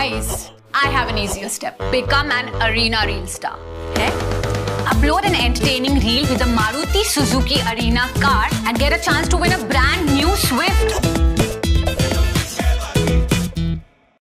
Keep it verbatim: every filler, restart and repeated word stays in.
Guys, I have an easier step. Become an arena reel star. Okay? Upload an entertaining reel with a Maruti Suzuki Arena car and get a chance to win a brand